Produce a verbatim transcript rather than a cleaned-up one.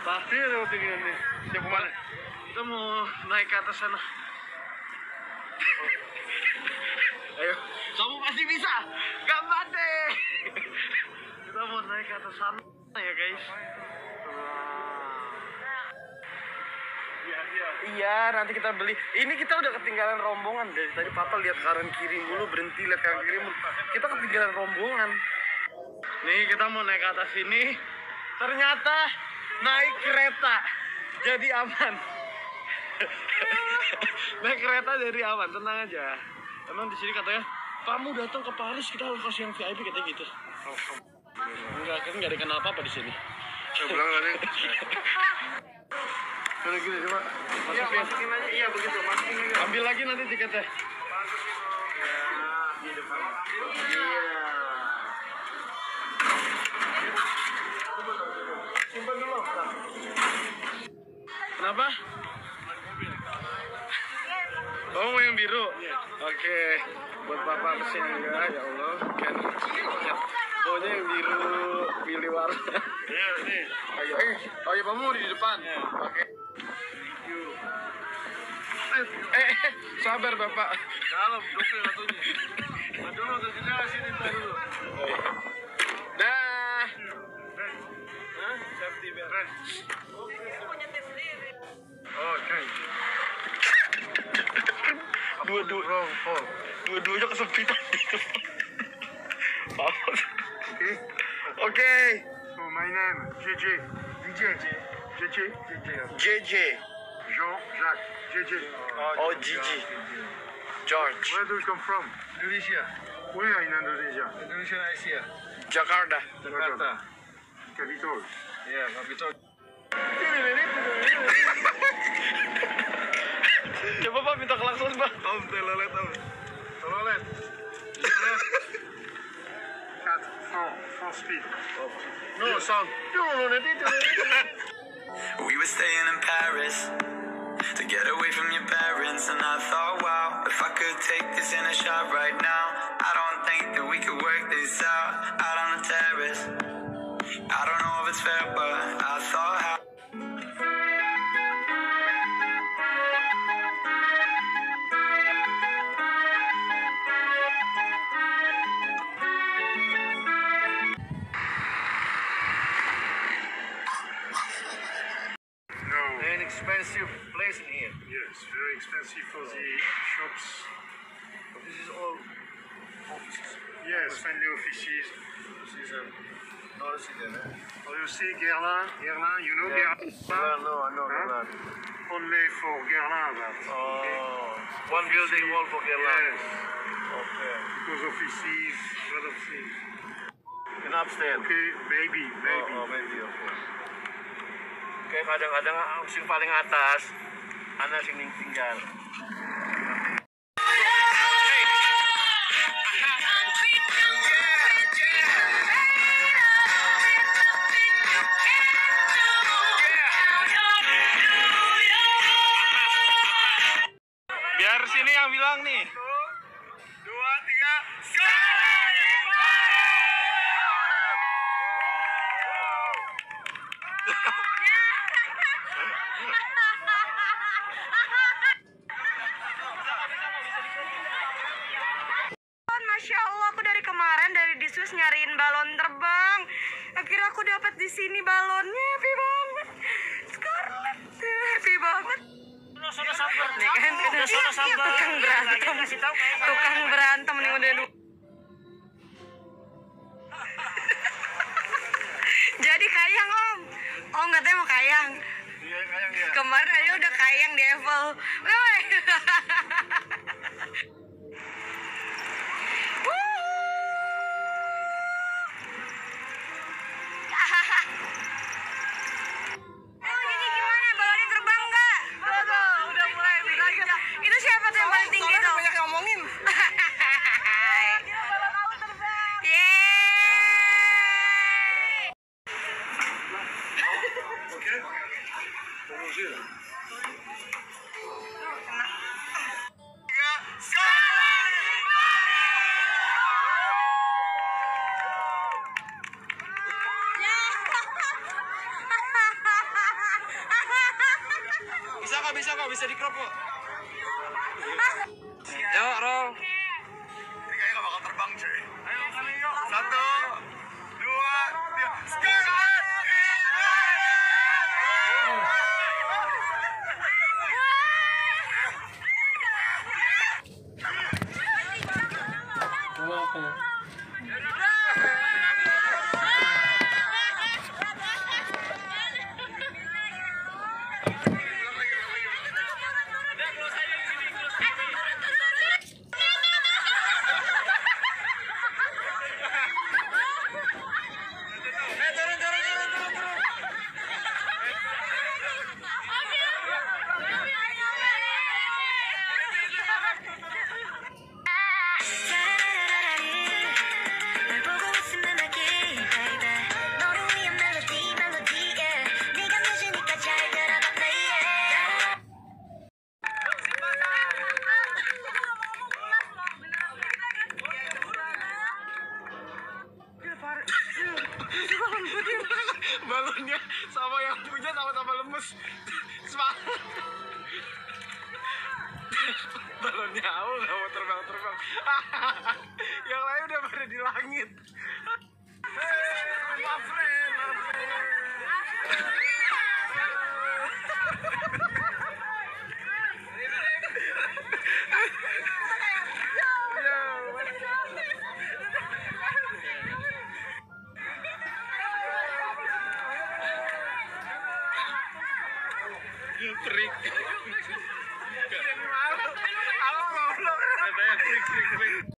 Pasti ada tinggian nih. Siapa mana? Kita mau naik ke atas sana. Ayo, kamu pasti bisa. Gambar deh. Kita mau naik ke atas sana ya guys. Iya, iya. Iya, nanti kita beli. Ini kita udah ketinggalan rombongan dari tadi. Papa lihat kanan kiri mulu, berhenti lihat kanan kiri mulu. Kita ketinggalan rombongan. Nih kita mau naik ke atas ini. Ternyata naik kereta jadi aman. Naik kereta jadi aman, tenang aja. Emang di sini katanya kamu datang ke Paris kita harus kasih yang V I P katanya gitu. Enggak, kan nggak ada kenal apa-apa di sini. Saya bilang tadi. Kalau gini coba masukin. Iya, masukin aja. Iya begitu, masukin aja. Ambil lagi nanti tiketnya. Masukin. Ya, di depan. Iya. Simpan dulu. Kenapa? Oh, mau yang biru? Iya. Oke. Buat Bapak pesen juga, ya Allah. Kan. Pokoknya yang biru, pilih warna. Iya, nih. Ayo, eh. Oh ya, kamu di depan. Iya. Oke. Eh, eh, sabar Bapak. Dalam, dokter satunya. Dulu ke sini, sini dulu. Dah. Hah? Safety belt. Oke. Dua-dua, dua-duanya kesempitan gitu. Oke. Oke. So my name J J. D J. J J. J J. Jean-Jacques. J J. Oh, Gigi. George. Where do you come from? Indonesia. Where in Indonesia? Indonesia, Asia. Jakarta. Jakarta. Capital. Yeah, capital. Coba Pak minta klakson Pak. Om, telolet Om. Telolet. Cut. Four. Four speed. No sound. No, no, nanti itu. We were staying in Paris to get away from your parents, and I thought, wow, if I could take this in a shot right now, I don't think that we could work this out out on the terrace. I don't know if it's fair, but I thought how. Expensive place in here. Yes, very expensive for the shops. This is all offices. Yes, friendly offices. This is a no resident. Oh, you see Guerlain? Guerlain, you know yeah. Guerlain? No, I know huh? Guerlain. Only for Guerlain, that. Oh, okay. One building wall for Guerlain. Yes. Okay. Because offices, a lot of things. And upstairs. Okay, maybe, maybe. Oh, oh maybe, okay. Kayak kadang-kadang sing paling atas, ana sing tinggal. Biar sini yang bilang nih. Dua, tiga, Masya Allah, aku dari kemarin dari Disus nyariin balon terbang. Akhirnya aku dapat di sini balonnya, happy banget. Scarlet, happy banget. Nih kan, udah tukang berantem, tukang berantem nih udah dulu. Jadi kayang Om, Om katanya mau kayang. Kemarin aja udah kayang di Eiffel. kok, bisa kok, bisa di crop kok. Yuk, Ro. Ini kayaknya gak bakal terbang, cuy. Ayo, kali yuk. Satu, dua, tiga. Sekarang! Balonnya sama yang punya sama-sama lemes. Semangat. Balonnya aku nggak mau terbang-terbang. Yang lain udah pada di langit. Hey, my friend, my friend. Trik.